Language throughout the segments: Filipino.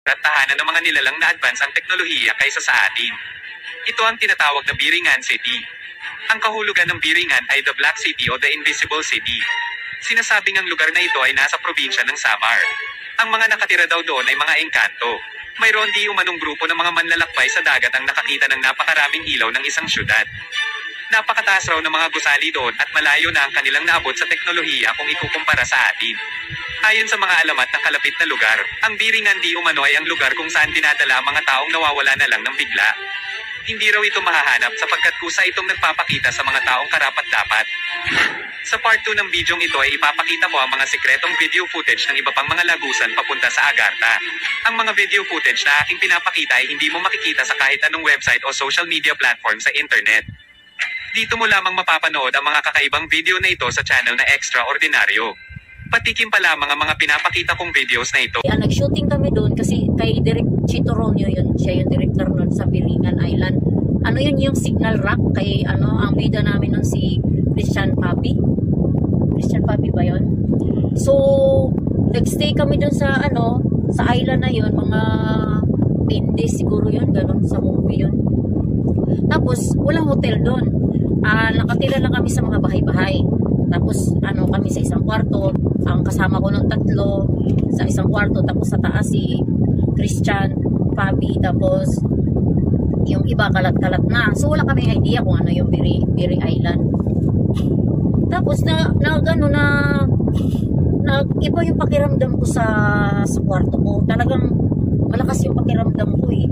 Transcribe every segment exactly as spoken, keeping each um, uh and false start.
at tahanan ng mga nilalang na advance ang teknolohiya kaysa sa atin. Ito ang tinatawag na Biringan City. Ang kahulugan ng Biringan ay the Black City o the Invisible City. Sinasabing ang lugar na ito ay nasa probinsya ng Samar. Ang mga nakatira daw doon ay mga engkanto. Mayroon di umanong grupo ng mga manlalakbay sa dagat ang nakakita ng napakaraming ilaw ng isang syudad. Napakataas raw ng mga gusali doon at malayo na ang kanilang naabot sa teknolohiya kung ikukumpara sa atin. Ayon sa mga alamat ng kalapit na lugar, ang Biringan di umano ay ang lugar kung saan dinadala ang mga taong nawawala na lang ng bigla. Hindi raw ito mahahanap sapagkat kusa itong nagpapakita sa mga taong karapat-dapat. Sa part two ng bidyong ito ay ipapakita ko ang mga sikretong video footage ng iba pang mga lagusan papunta sa Agartha. Ang mga video footage na aking pinapakita ay hindi mo makikita sa kahit anong website o social media platform sa internet. Dito mo lamang mapapanood ang mga kakaibang video na ito sa channel na Extraordinaryo. Patikim pa lamang ang mga pinapakita kong videos na ito. Yeah, nag-shooting kami doon kasi kay Direk Chito Ronyo yun, siya yung director nun sa Biringan Island. Ano yun yung Signal Rock kay ano, ang bida namin nun si Christian Papi. Christian Papi ba yun? So, nag-stay kami doon sa ano, sa island na yun, mga ten days siguro yun, ganun sa movie yun. Tapos, walang hotel doon. Uh, nakatira lang kami sa mga bahay-bahay. Tapos, ano, kami sa isang kwarto. Ang kasama ko ng tatlo sa isang kwarto. Tapos sa taas si Christian, Papi. Tapos, yung iba kalat-kalat na. So, wala kami idea kung ano yung Biri, Biri Island. Tapos, na, na gano na, na, iba yung pakiramdam ko sa, sa kwarto ko. Talagang, malakas yung pakiramdam ko eh.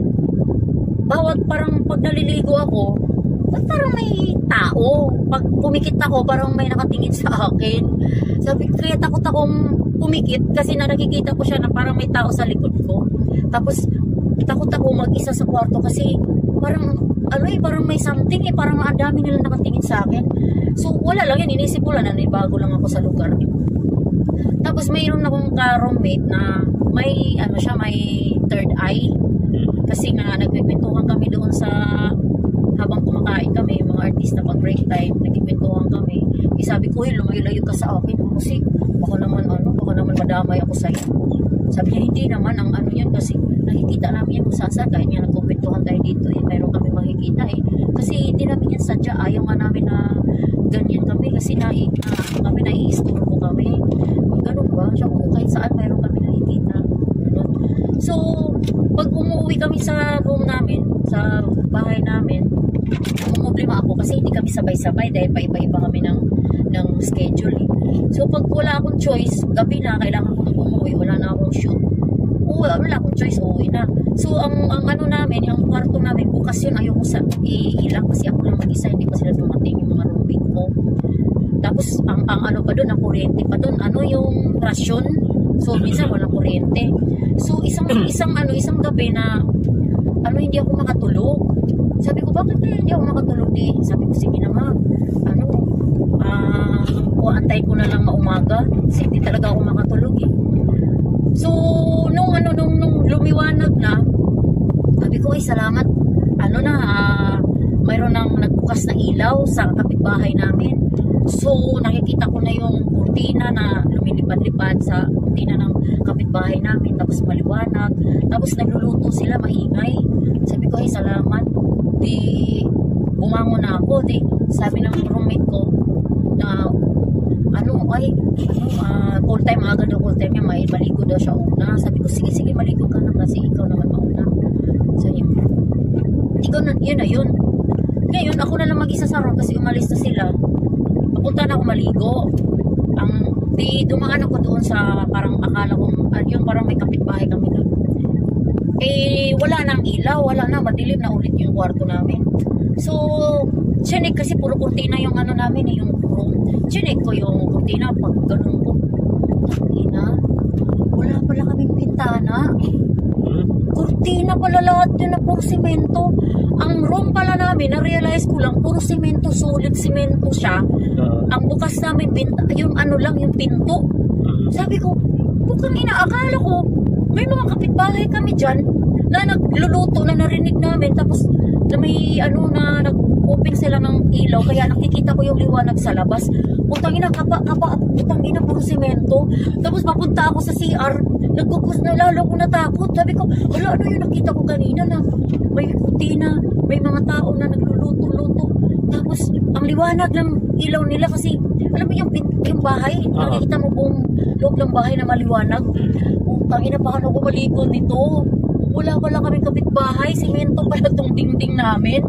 Bawat parang pag naliligo ako, ba't parang may tao? Pag pumikit ako, parang may nakatingin sa akin. Sabi, kaya takot akong pumikit kasi na nakikita ko siya na parang may tao sa likod ko. Tapos, takot ako mag-isa sa kwarto kasi parang, ano eh, parang may something eh, parang ang dami nila nakatingin sa akin. So, wala lang yan, inisip ko lang na bago lang ako sa lugar. Tapos, mayroon akong ka-roommate na may, ano siya, may third eye. Kasi nga, nagpipintuhan kami doon sa habang kumakain kami, yung mga artista pag break time, nagkikwentuhan kami. Eh, sabi ko, hey, lumayo-layo ka sa akin kasi baka naman ano, baka naman madamay ako sa'yo. Sabi niya, hindi naman ang ano yan kasi nakikita namin yan kung saan kahit nga nagkukwentuhan tayo dito eh, mayroon kami makikita eh. Kasi hindi namin yan sadya, ayaw nga namin na ganyan kami kasi na, na kami nai-istorbo kami. Ganun ba? Siya kung kahit saan mayroon kami nakikita. Ganun. So, pag umuwi kami sa room namin, sa bahay namin, umublima ako kasi hindi kami sabay-sabay dahil paiba-iba kami ng, ng schedule eh. So pag wala akong choice, gabi na, kailangan ko nang umuwi, wala na akong shoot. Oo, wala akong choice, uuwi na. So ang, ang ano namin, yung kwarto namin, bukas yun, ayoko sa iilang kasi ako lang mag-isa, hindi pa sila dumating yung mga roommate ko. Tapos ang, ang ano pa doon, ang kuryente pa doon, ano yung rasyon. So minsan walang kuryente. So isang isang ano, isang gabi na ano hindi ako makatulog. Sabi ko, bakit kaya hindi ako makatulog di? Sabi ko, sige na ma, ano, ah, uh, antay ko na lang maumaga. Kasi hindi talaga ako makatulog eh. So, nung ano, nung, nung lumiwanag na, sabi ko, ay salamat, ano na, uh, mayroon nang nagbukas na ilaw sa kapitbahay namin. So, nakikita ko na yung kurtina na lumilipad-lipad sa kurtina ng kapitbahay namin. Tapos maliwanag. Tapos nagluluto sila, maingay. Sabi ko, ay salamat. Di, bumangon na ako. Di, sabi ng roommate ko, na, ano, ay, ano, uh, full time, aga daw full time niya, may maligo daw siya una. Sabi ko, sige, sige, maligo ka na kasi ikaw naman mauna. So, yun. Ikaw na, yun na yun. Ngayon, ako na lang mag-isa sa room kasi umalis na sila. Papunta na ako maligo. Ang, di, dumaan ako doon sa, parang akala kong, yung parang may kapitbahay kami doon. Eh, wala nang ilaw, wala na, madilim na ulit yung kwarto namin. So, chinek kasi puro kurtina yung ano namin, eh, yung room. Chinek ko yung kurtina, pag ganun ko, kurtina, wala pala kaming pintana. Kurtina pala lahat yun na puro simento. Ang room pala namin, na-realize ko lang, puro simento, solid simento siya. Ang bukas namin, pinta, yung ano lang, yung pinto. Sabi ko, bukang inaakala ko, may mga kapitbahay kami dyan na nagluluto na narinig namin. Tapos na may ano na nag-open sila ng ilaw. Kaya nakikita ko yung liwanag sa labas. Putang ina, kapa, kapa, putang ina, puro simento. Tapos papunta ako sa C R. nagkukus na lalo ko natakot. Sabi ko, wala, ano yung nakita ko kanina na may kutina, may mga tao na nagluluto-luto. Tapos, ang liwanag ng ilaw nila kasi, alam mo yung, yung bahay, Uh-huh. nakikita mo buong loob ng bahay na maliwanag. Utang ina, paano ko maligo nito? Wala pala kami kapitbahay, simento pala tong dingding namin.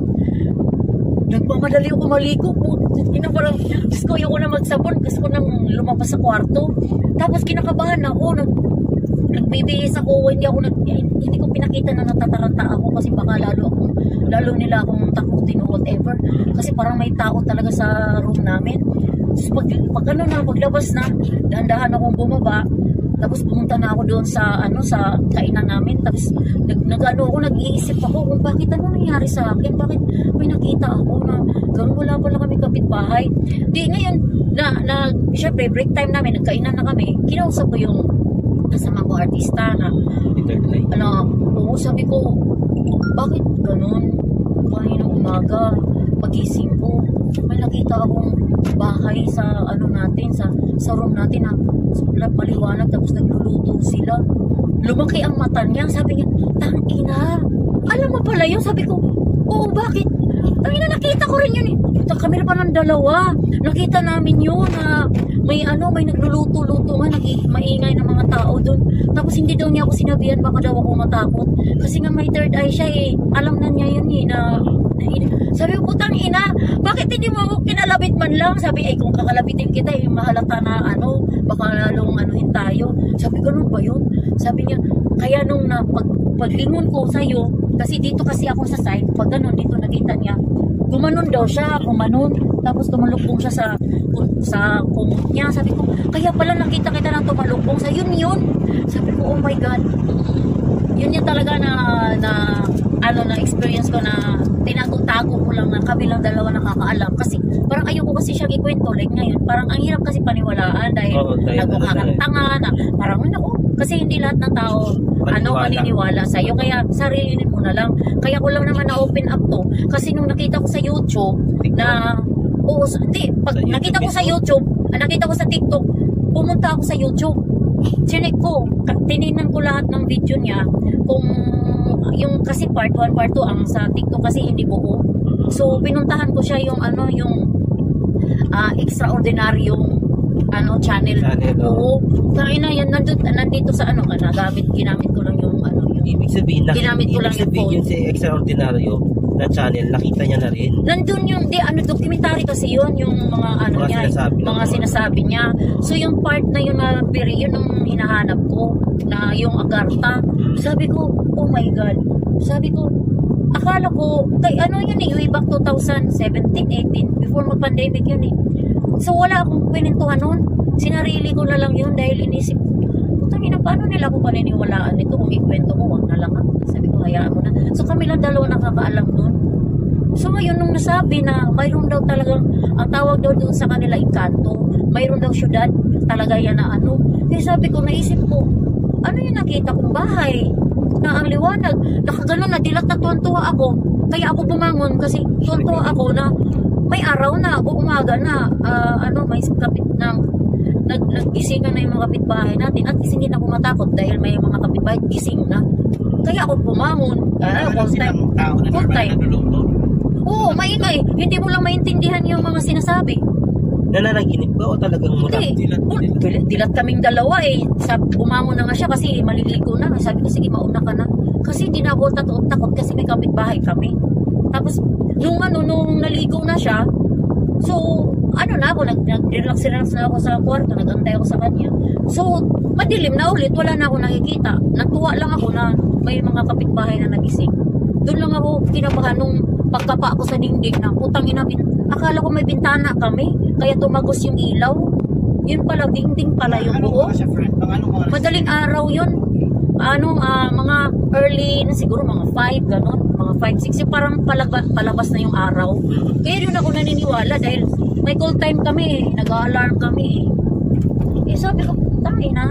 Nagmamadali ako maligo po. Ina parang, gusto ko yung na magsabon, gusto ko nang lumabas sa kwarto. Tapos kinakabahan ako, nag, nagbibihis ako, hindi ako nag, hindi ko pinakita na natataranta ako kasi baka lalo ako, lalo nila akong takutin o whatever. Kasi parang may tao talaga sa room namin. Tapos pag, pag ano na, paglabas na, dahan-dahan akong bumaba. Tapos pumunta na ako doon sa ano sa kainan namin. Tapos nag, nag ano ako, nag-iisip ako kung bakit ano nangyari sa akin. Bakit may nakita ako na gano'n wala pala kami kapitbahay. Di ngayon, na, na, syempre break time namin, nagkainan na kami. Kinausap ko yung kasama ko artista na, ano, oo, sabi ko, bakit gano'n? Kanina umaga, pagising ko, may nakita akong bahay sa ano natin, sa, sa room natin na maliwanag tapos nagluluto sila. Lumaki ang mata niya, sabi niya, tangina, alam mo pala yun? Sabi ko, oo, bakit? Tangina, nakita ko rin yun eh. Kami na pa ng dalawa, nakita namin yun na may ano, may nagluluto-luto nga, nag- maingay ng mga tao doon. Tapos hindi daw niya ako sinabihan, baka daw ako matakot. Kasi nga may third eye siya eh, alam na niya yun eh, na sabi ko, putang ina, bakit hindi mo ako kinalabit man lang? Sabi, ay kung kakalabitin kita, eh, mahalata na ano, baka lalong anuhin tayo. Sabi ko, ano ba yun? Sabi niya, kaya nung na, pag, paglingon ko sa'yo, kasi dito kasi ako sa side, pag ganun, dito nakita niya, gumanon daw siya, gumanon, tapos tumalukbong siya sa sa kumot niya. Sabi ko, kaya pala nakita kita na tumalukbong sa yun yun. Sabi ko, oh my God. Yun yung talaga na, na ano na experience ko na tinago-tago ko lang na kami lang dalawa nakakaalam kasi parang ayoko kasi siyang ikwento like ngayon, parang ang hirap kasi paniwalaan dahil oh, nagkakatanga na parang ako kasi hindi lahat ng tao maniniwala. ano maniniwala sa iyo, kaya sarilinin mo na lang. Kaya ko lang naman na open up to kasi nung nakita ko sa YouTube na oo, di, pag sa nakita ko YouTube sa YouTube, nakita ko sa TikTok, pumunta ako sa YouTube. Chinek ko, tininan ko lahat ng video niya kung yung kasi part one, part two ang sa TikTok kasi hindi buo. So pinuntahan ko siya yung ano yung uh, extraordinaryong ano channel. Channel, Oo. Kaya na yan nandito, nandito sa ano nagamit ginamit ko lang yung ano yung Ibig sabihin, na, ginamit ko ibig lang yung sabihin phone. yun si Extraordinaryo na channel, nakita niya na rin. Nandun yung, di, ano, documentary kasi yun, yung mga, ano Mga niya, sinasabi mga naman. sinasabi niya. So, yung part na yun na, peri, yun yung hinahanap ko, na yung Agartha. Sabi ko, oh my God. Sabi ko, akala ko, kay ano yun eh, way back twenty seventeen, eighteen, before mag-pandemic yun eh. So, wala akong pinintuhan nun. Sinarili ko na lang yun dahil inisip ko, putang ina, paano nila ko paniniwalaan nito kung ikwento ko, wag na lang ako. Sabi ko, hayaan mo na. So, kami lang dalawa nakakaalam nun. So ngayon nung nasabi na mayroon daw talagang, ang tawag daw doon sa kanila Encanto, mayroon daw syudad, talaga yan na ano. Kaya sabi ko, naisip ko, ano yung nakita kong bahay na ang liwanag, nakagano na, dilat na tuwan-tuwa ako. Kaya ako bumangon kasi tuwan-tuwa ako na may araw na, o umaga na, uh, ano, may kapit ng nag naggisingan na yung mga kapitbahay natin at gising din ako matakot dahil may mga kapitbahay gising na. Kaya ako bumangon. Uh, full time. Full time. Oo, maingay. Hindi mo lang maintindihan yung mga sinasabi. Nananaginip ba o talagang mula? Hindi. Dilat, dilat kaming dalawa eh. Sabi, bumangon na nga siya kasi maliligo na. Sabi ko, sige, mauna ka na. Kasi hindi na ako takot kasi may kapitbahay kami. Tapos, nung ano, nung naligo na siya, so, ano na ako, nag-relax-relax na ako sa kwarto, nag-antay ako sa kanya. So, madilim na ulit, wala na ako nakikita. Natuwa lang ako na may mga kapitbahay na nagising. Doon lang ako kinabahan nung pagkapa ako sa dingding na putang ina, akala ko may bintana kami, kaya tumagos yung ilaw. Yun pala, dingding pala yung buo. Madaling araw yun. Ano, uh, mga early, siguro mga five, ganon. Mga five, six, parang palabas, palabas na yung araw. Kaya yun ako naniniwala dahil may call time kami, nag-alarm kami. Eh, sabi ko, tayo na.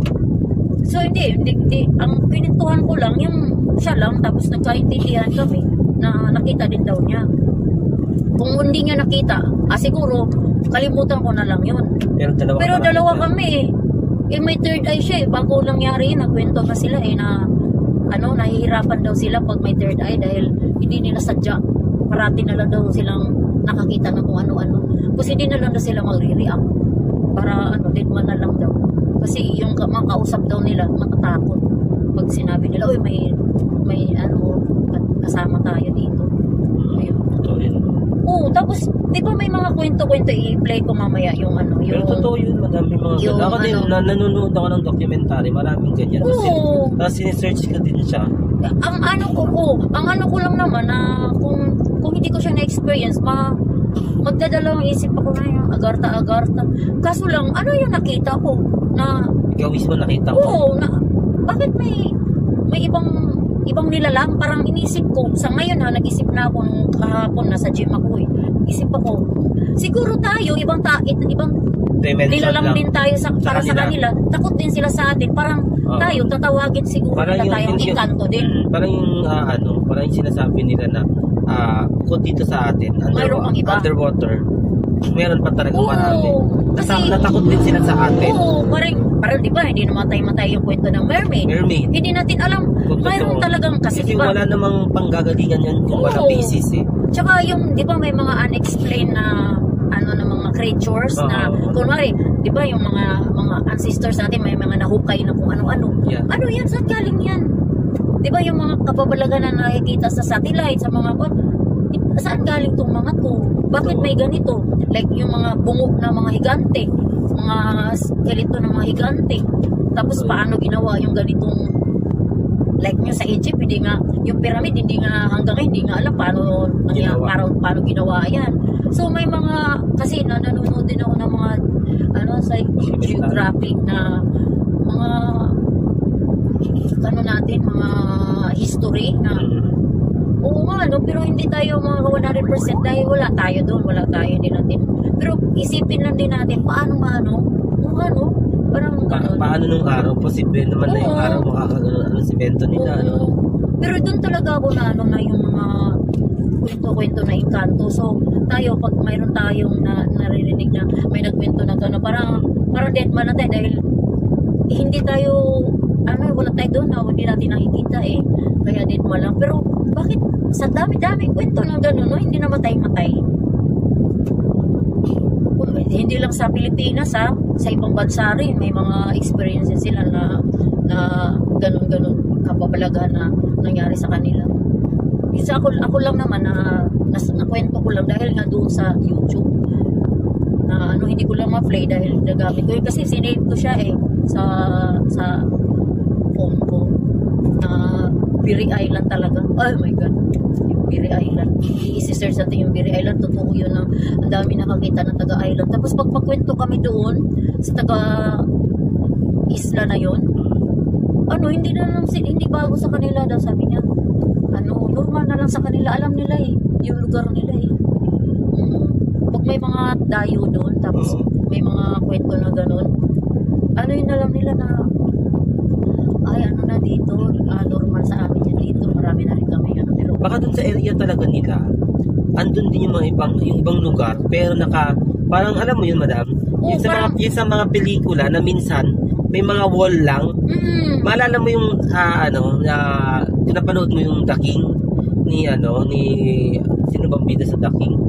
So, hindi, hindi, hindi. Ang pinintuhan ko lang, yung siya lang, tapos nagkaintindihan kami na nakita din daw niya. Kung hindi niya nakita, ah siguro, kalimutan ko na lang yun. Pero dalawa, Pero dalawa kami eh. Eh, may third eye siya eh. Bago nangyari yun, nagkwento na sila eh na ano, nahihirapan daw sila pag may third eye dahil hindi nila sadya. Parati na lang daw silang nakakita ng kung ano-ano. Kasi hindi na lang daw sila magre-react. Para ano, dead man na lang daw. Kasi yung mga kausap daw nila, matatakot. Pag sinabi nila, uy, may, may ano, kasama tayo dito. Ayun. Totoo yun. Oo, tapos, di ba may mga kwento-kwento, i-play ko mamaya yung ano, yung... Pero totoo yun, madami mga yung ganun. Ako din, ano- na, nanonood ako ng documentary, maraming ganyan. Tapos, sin- Oo. tapos sinesearch ko din siya. Ang ano ko po, ang ano ko lang naman na kung kung hindi ko siya na-experience, ma magdadalawang isip ako na yung agarta-agarta. Kaso lang, ano yung nakita ko na, Ikaw mismo nakita ko. oo, na, bakit may may ibang ibang nilalang? Parang inisip ko, sa ngayon ha, nag-isip na ako nung kahapon, nasa gym ako eh. Isip ako, siguro tayo, ibang ta ibang Dimension nilalang lang. din tayo sa, para sa kanila. Takot din sila sa atin. Parang Oo. tayo, tatawagin siguro Parang nila yung, tayong yung, ikanto din. Mm, parang yung ah, ano, parang yung sinasabi nila na ah, kung dito sa atin, under, Mayroon pang iba. underwater, meron pa talagang Oo, marami. kasi- Nasa, natakot din sila sa atin. Oo, parang, parang di ba, hindi namatay-matay yung kwento ng mermaid. Mermaid. Hindi natin alam, Kung mayroon totoo. talagang, kasi Kasi di ba, wala namang panggagalingan yan kung wala Oo. basis eh. tsaka yung, di ba, may mga unexplained na, ano, na mga creatures na, Oo. kunwari, di ba, yung mga, mga ancestors natin, may mga nahukay na kung ano-ano. Yeah. Ano yan? Saan galing yan? Di ba, yung mga kababalagan na nakikita sa satellite, sa mga, saan galing tong mga to? Bakit may ganito? Like yung mga bungo na mga higante, mga skeleton ng mga higante. Tapos paano ginawa yung ganitong, like nyo sa Egypt, hindi nga, yung pyramid, hindi nga hanggang ngayon, hindi nga alam paano, nangyari, Ginawa. paano, paano ginawa yan. So may mga, kasi na, nanonood din ako ng mga, ano, sa geographic na mga, ano natin, mga history na, oo nga, no? Pero hindi tayo mga one hundred percent dahil wala tayo doon, wala tayo din natin. Pero isipin lang din natin, paano nga, no? Kung ano, parang Pa- ganun. paano nung araw? Posible naman na yung Oo. araw makakagano ang simento nila. Oo. Ano? Pero doon talaga ako na, ano, na yung mga kwento-kwento na inkanto. So, tayo, pag mayroon tayong na, naririnig na may nagkwento na gano'n, parang, parang dead man na tayo dahil hindi tayo, ano, wala tayo doon na hindi natin nakikita eh. Kaya dead man lang. Pero, bakit sa dami-dami kwento na gano'n, no? Hindi na matay-matay. Hindi lang sa Pilipinas, ha? Sa ibang bansa rin, may mga experiences sila na, na gano'n-gano'n kababalaghan na nangyari sa kanila. Isa ako, ako lang naman na, na nakwento ko lang dahil nga doon sa YouTube. Na ano, hindi ko lang ma-play dahil nagamit ko. Kasi sinave ko siya eh sa sa phone ko. Na Biri Island talaga. Oh my God. Yung Biri Island. I-search natin yung Biri Island. Totoo yun na ang dami nakakita ng taga-island. Tapos pagpakwento kami doon sa taga-isla na yon, ano, hindi na lang, hindi bago sa kanila daw, sabi niya. Ano, normal na lang sa kanila. Alam nila eh. Yung lugar nila eh. Mm. Pag may mga dayo doon, tapos may mga kwento na ganun, ano yun alam nila na, ay ano na dito, ah, normal sa amin yan dito. Marami na rin kami. Ano, pero, Baka dun sa area talaga nila, andun din yung mga ibang, yung ibang lugar, pero naka, parang alam mo yun, madam, Oo, yung sa, parang- mga, yung sa mga pelikula na minsan, may mga wall lang, mm, maalala mo yung, ah, ano, na, pinapanood mo yung The King, ni, ano, ni, sino bang bida sa The King?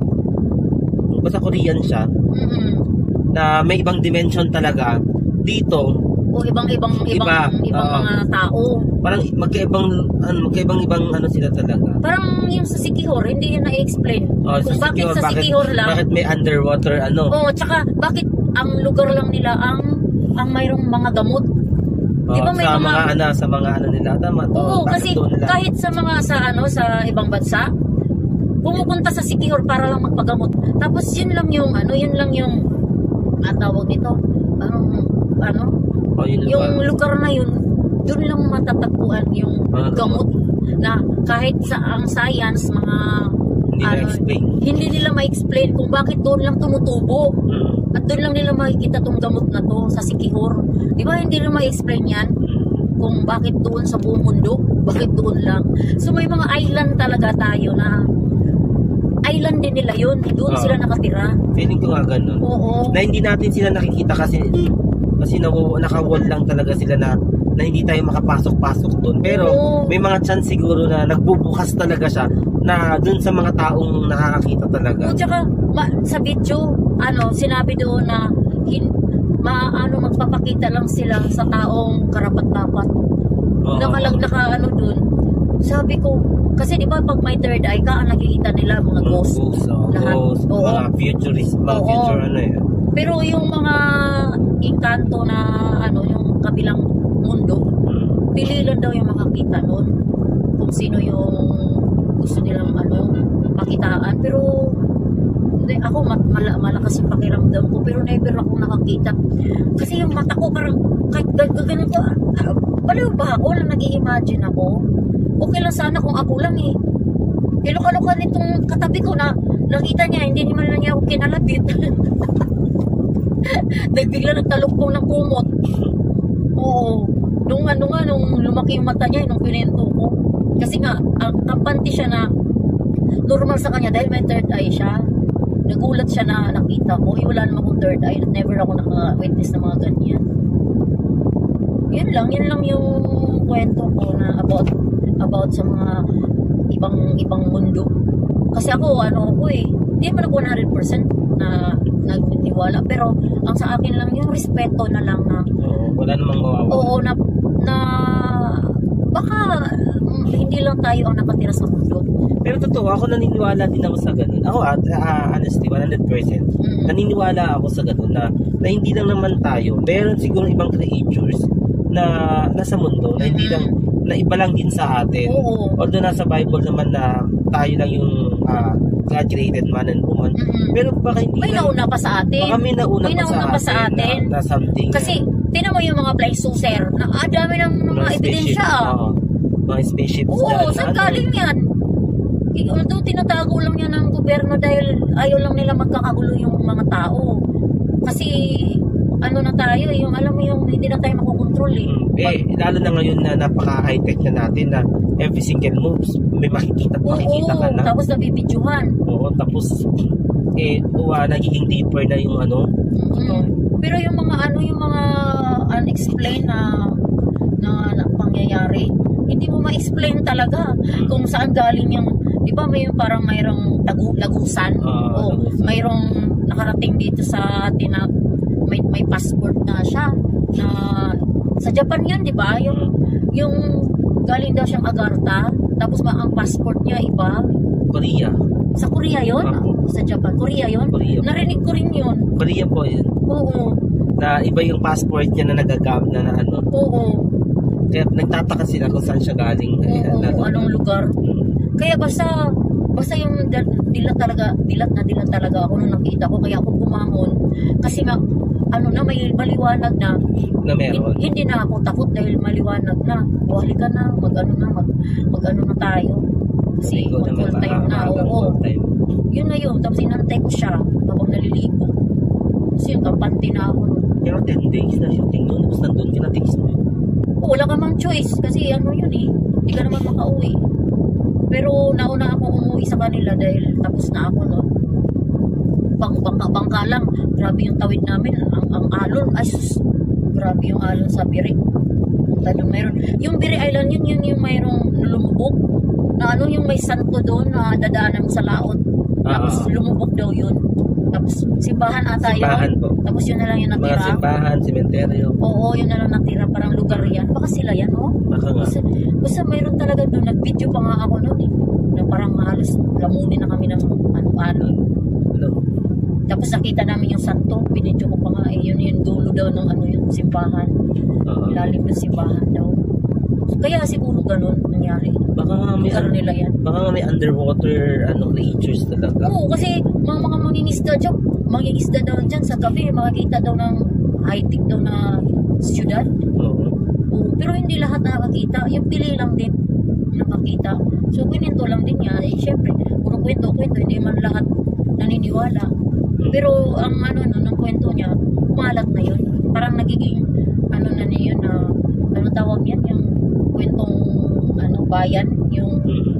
Basta Korean siya, mm, na may ibang dimension talaga, dito, o ibang-ibang ibang, Iba, ibang oo. mga tao. parang magkaibang, ano, magkaibang ibang ano sila talaga. Parang yung sa Sikihor, hindi yan na-explain. Oh, Kung bakit Sikihor, sa Sikihor lang, bakit may underwater, ano, oo, tsaka bakit ang lugar lang nila ang ang mayroong mga gamot. Di ba oh, may sa mga- mga, ano, sa mga ano nila, tama to, Oo, bakit kasi doon lang? kahit sa mga sa ano sa ibang bansa, pumupunta sa Sikihor para lang magpagamot. Tapos yun lang yung ano, yun lang yung natawag nito. Anong ano, Oh, yun yung ba? lugar na yun, doon lang matatagpuan yung Ah, gamot na kahit sa ang science mga Hindi ano, na-explain. hindi nila ma-explain kung bakit doon lang tumutubo. Mm. At doon lang nila makikita tong gamot na to sa Sikihor. Di ba hindi nila ma-explain yan? Kung bakit doon sa buong mundo, bakit doon lang. So may mga island talaga tayo na island din nila yun. Doon Oo. sila nakatira. Feeling ko nga ganun. Oo. Na hindi natin sila nakikita kasi Kasi nawu, nakawall lang talaga sila na na hindi tayo makapasok-pasok doon. Pero Oo. may mga chance siguro na nagbubukas talaga siya na doon sa mga taong nakakakita talaga. O tsaka, ma, sa video, ano, sinabi doon na hin, ma, ano, magpapakita lang sila sa taong karapat-dapat. Oo. Nakalag, naka, ano doon. Sabi ko, kasi di ba pag may third eye ka, ang nakikita nila mga ghost. Ghost, oh, Lahat. ghost, Oo. mga futurist, mga Oo. future ano eh. Pero yung mga inkanto na, ano, yung kabilang mundo, Hmm. pili lang daw yung makakita nun. Kung sino yung gusto nilang, ano, makitaan. Pero, hindi, ako, mat- mala- malakas yung pakiramdam ko. Pero never ako nakakita. Kasi yung mata ko, parang, kahit gagawin ko, ah, baliw ba ako na nag-i-imagine ako? Okay lang sana kung ako lang eh. Ilok-aloka nitong katabi ko na nakita niya, hindi naman lang niya ako kinalapit. Nagbigla nagtalukpong ng kumot. Oo. Nung ano nga, nung lumaki yung mata niya, nung pinento ko. Kasi nga, ang kampante siya na normal sa kanya dahil may third eye siya. Nagulat siya na nakita ko. Eh, wala naman akong third eye. Never ako naka-witness na mga ganyan. Yun lang, yun lang yung kwento ko na about about sa mga ibang ibang mundo. Kasi ako, ano ako eh, hindi man ako one hundred percent na nagniwala. Pero ang sa akin lang yung respeto na lang na, Oo, wala namang mawawala. oo, na, na baka mm, hindi lang tayo ang nakatira sa mundo. Pero totoo, ako naniniwala din ako sa ganun. Ako, at uh, honestly, one hundred percent. Mm. Naniniwala ako sa ganun na, na hindi lang naman tayo. Meron siguro ibang creatures na nasa mundo, na hindi Mm. lang, na iba lang din sa atin. Oo. Although nasa Bible naman na tayo lang yung uh, God created man and woman. Mm-mm. Pero baka hindi May lang, nauna pa sa atin. baka may nauna, May pa, nauna sa pa sa atin. Na, na something. Kasi, tinan mo yung mga flying saucer, na ah, dami ng mga ebidensya. ah. Oo. Mga spaceships Oo, dyan. saan Ano, galing yan? I- Although tinatago lang yan ng gobyerno dahil ayaw lang nila magkakagulo yung mga tao. Kasi, ano na tayo, yung alam mo yung hindi na tayo makokontrol eh. Mm, eh, lalo na ngayon na napaka-high-tech na natin na every single moves, may makikita, Oo, makikita ka na. tapos nabibidyohan. Oo, tapos, eh, uwa, nagiging deeper na yung ano. Mm. Pero yung mga ano, yung mga unexplained na, na, na pangyayari, hindi mo ma-explain talaga kung saan galing yung, di ba may yung parang mayroong tagu, lagusan? Ah, o lagusan. mayroong nakarating dito sa atin na may, may passport na siya na sa Japan yan, di ba? Yung, yung galing daw siyang Agartha, tapos ma ang passport niya iba. Korea. Sa Korea yon, Ah. sa Japan. Korea yon. Korea. Narinig ko rin yun. Korea po yun. Oo. Na iba yung passport niya na nagagam na, na ano. Oo. Kaya nagtataka sila kung saan siya galing. Eh, Oo, na- anong lugar. Kaya basta, basta yung dal- dilat talaga, dilat na dilat talaga ako nung nakita ko. Kaya ako bumangon. Kasi nga, ano na, may maliwanag na. na meron. Hin- Hindi na ako takot dahil maliwanag na. Buhali ka na, mag-ano na, mag, mag-ano na tayo. Kasi Ikaw naman, full time na, maagang oo. full time. Yun na yun, tapos inantay ko siya habang naliligo. Kasi yung kampante na ako nun. Pero ten days na shooting noon, tapos nandun ka na tigs mo. Oo, wala ka mang choice kasi ano yun eh, hindi ka naman makauwi. Pero nauna ako umuwi sa kanila dahil tapos na ako nun. Bang, bangka, bangka lang, grabe yung tawid namin, ang, ang alon, ay sus, grabe yung alon sa Biri. Tanong mayroon. Yung Biri Island yun, yun yung mayroong lumubog. Na ano yung may santo doon na dadaanan mo sa laot. Tapos Ah. lumubog daw yun. Tapos simbahan ata yun. Simbahan po. Tapos yun na lang yung Mga natira. simbahan, sementeryo. Oo, yun na lang natira. Parang lugar yan. Baka sila yan, oh. Baka nga. Basta, basta mayroon talaga doon. Nag-video pa nga ako noon eh. Na parang halos lamunin na kami ng ano-ano. Ano? Tapos nakita namin yung santo. Binidyo ko pa nga eh. Yun yung dulo daw ng ano yung simbahan. Oo. Ilalim ng simbahan daw. Kaya siguro ganun nangyari. Baka nga may, Lugar nila yan. baka nga may underwater ano creatures talaga. Oo, kasi mga mga mangingisda dyan, mangingisda daw dyan sa gabi, makikita daw ng high-tech daw na siyudad. Oo. Oo, pero hindi lahat nakakita. Yung pili lang din nakakita. So, kwento lang din niya. Eh, syempre, puro kwento, kwento, hindi man lahat naniniwala. Pero, ang ano, no, ng kwento niya, kumalat na yun. Parang nagiging, ano na niya yun, na, ano tawag yan, yung kwentong, ano, bayan, yung Mm.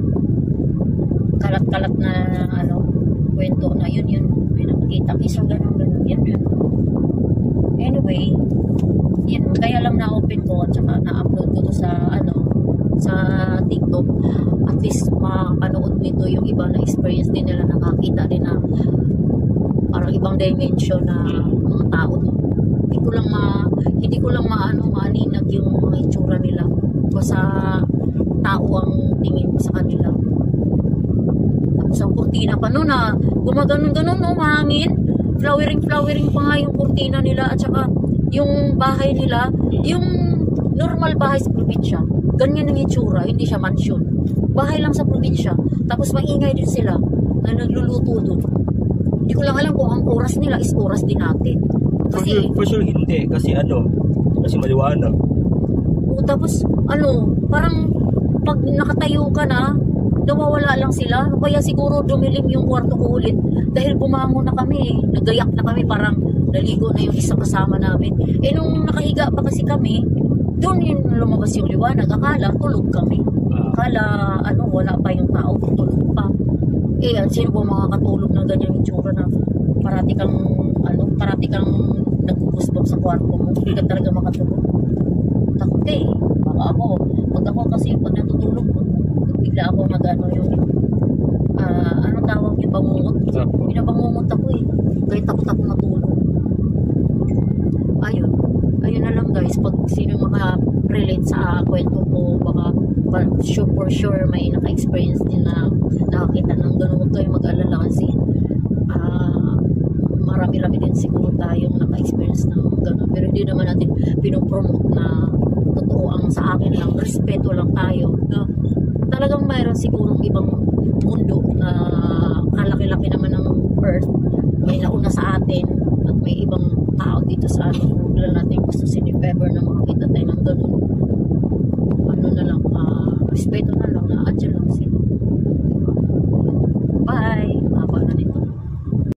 kalat-kalat na, ano, kwento na yun, yun. May nakakita. So, ganun, ganun. Yan, yun. Anyway, yun, kaya lang na-open ko at saka na-upload ko to sa ano sa TikTok. At least makapanood nito yung iba na experience din nila, nakakita din na parang ibang dimension na mga tao doon. Hindi ko lang ma hindi ko lang maano maaninag yung mga itsura nila. Basta tao ang tingin ko sa kanila. Tapos ang kurtina pa no na gumaganon-ganon no, mahangin. Flowering flowering pa nga yung kurtina nila at saka yung bahay nila, yung normal bahay sa probinsya. Ganyan ang itsura, hindi siya mansion. Bahay lang sa probinsya. Tapos maingay din sila na nagluluto doon. Hindi ko lang alam kung ang oras nila is oras din natin. For Kasi, sure, for sure hindi. Kasi ano, kasi maliwanag. o, tapos, ano, parang pag nakatayo ka na, nawawala lang sila. Kaya siguro dumilim yung kwarto ko ulit. Dahil bumangon na kami. Nagayak na kami, parang naligo na yung isang kasama namin. Eh, nung nakahiga pa kasi kami, doon yung lumabas yung liwanag. Akala, tulog kami. Akala, ano, wala pa yung tao, tulog pa. Eh, sino ba makakatulog ng ganyan itsura na parati kang, ano, parati kang nagpupusbog sa kwarto mo. Hindi ka talaga makatulog. Takot eh. Baka ako, pag ako kasi pag natutulog, bigla ako mag-ano yung, ah, anong tawag yung bangungot? Binabangungot ako eh. Kaya takot ako matulog. Ayun. Ayun na lang guys, pag sino maka-relate sa kwento ko, baka sure, for sure may naka-experience din na nakakita ng ganun. Huwag kayo mag-alala kasi uh, marami-rami din siguro tayong naka-experience ng ganun. Pero hindi naman natin pinopromote na totoo ang sa akin lang. Respeto lang tayo. No? Talagang mayroon sigurong ibang mundo na kalaki-laki naman ng Earth. May nauna sa atin at may ibang tao dito sa ano. Huwag natin gusto sin if ever na makakita tayo ng ganun. Ano na lang, uh, respeto na lang na andyan lang siya.